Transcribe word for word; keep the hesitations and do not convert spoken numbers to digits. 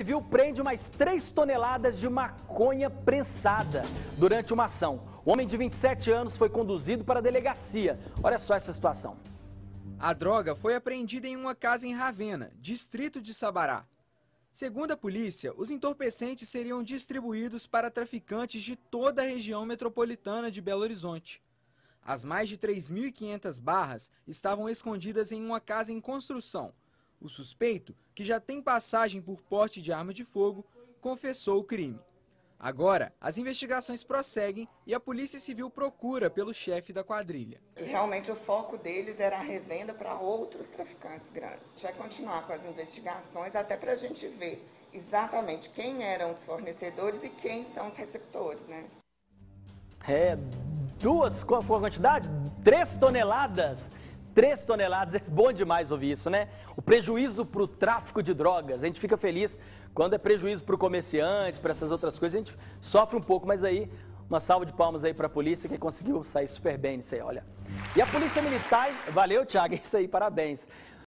Civil prende mais três toneladas de maconha prensada durante uma ação. O homem de vinte e sete anos foi conduzido para a delegacia. Olha só essa situação. A droga foi apreendida em uma casa em Ravena, distrito de Sabará. Segundo a polícia, os entorpecentes seriam distribuídos para traficantes de toda a região metropolitana de Belo Horizonte. As mais de três mil e quinhentas barras estavam escondidas em uma casa em construção. O suspeito, que já tem passagem por porte de arma de fogo, confessou o crime. Agora, as investigações prosseguem e a Polícia Civil procura pelo chefe da quadrilha. Realmente o foco deles era a revenda para outros traficantes grandes. A gente vai continuar com as investigações até para a gente ver exatamente quem eram os fornecedores e quem são os receptores, né? É, duas, qual foi a quantidade? Três toneladas. Três toneladas, é bom demais ouvir isso, né? O prejuízo para o tráfico de drogas, a gente fica feliz quando é prejuízo para o comerciante, para essas outras coisas, a gente sofre um pouco, mas aí, uma salva de palmas aí para a polícia que conseguiu sair super bem nisso aí, olha. E a Polícia Militar, valeu, Thiago, é isso aí, parabéns.